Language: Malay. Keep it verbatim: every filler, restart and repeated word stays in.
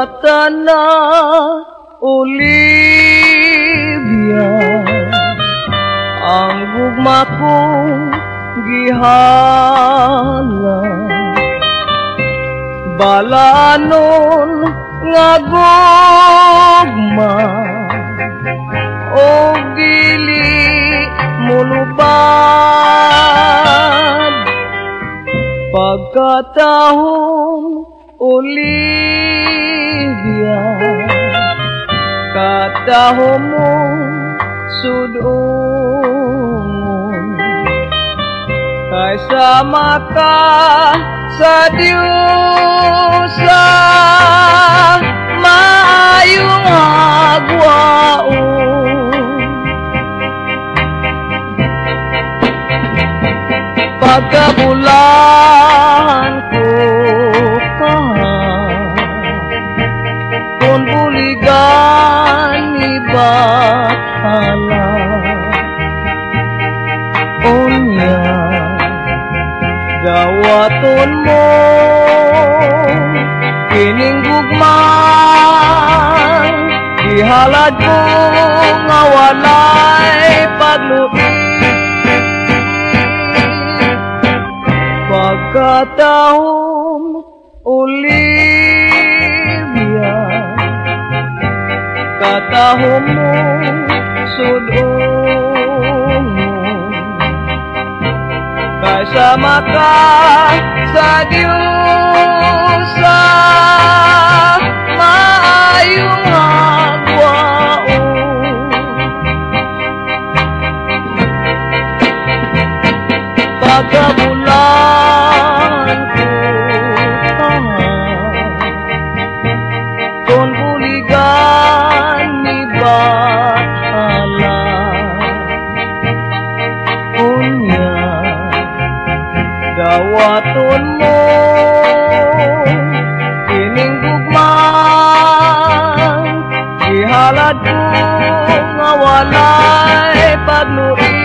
Pagkatana Olivia ang gugma kong gihalang balanon nga gugma o dili mulubad pagkatahong Olivia katahong mong sudon kaysa maka sa Diyosa maayong agwaon pagkabulan ko ka kung buligan ibahala onya gawaton mo kining gugmang ihalad ko nga walay pagluin pagkatahong Olivia katahong mo sudong kaysa maka sa Diyosa maayong agwaon pagkabulan ko ka kung buligan ni bahala unya gawaton mo kining gugmang ihalad ko nga walay pagluin